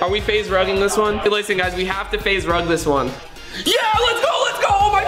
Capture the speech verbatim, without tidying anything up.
Are we phase rugging this one? Hey, listen, guys, we have to phase rug this one. Yeah, let's go, let's go. Oh my